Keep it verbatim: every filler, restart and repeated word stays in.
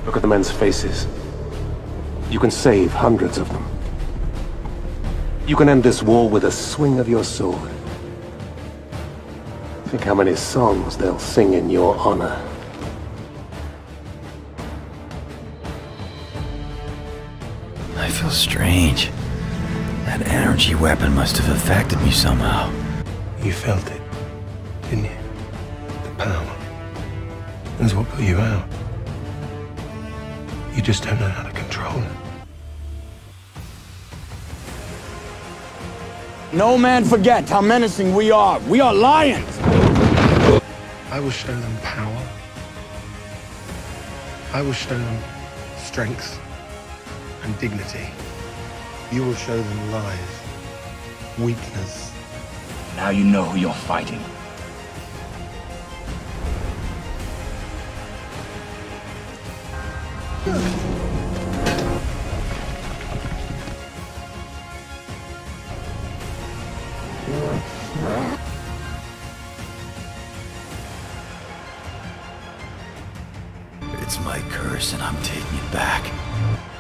Look at the men's faces. You can save hundreds of them. You can end this war with a swing of your sword. Think how many songs they'll sing in your honor. I feel strange. That energy weapon must have affected me somehow. You felt it, didn't you? The power. That's what put you out. You just don't know how to control it. No man forget how menacing we are. We are lions! I will show them power. I will show them strength and dignity. You will show them lies, weakness. Now you know who you're fighting. It's my curse and I'm taking it back.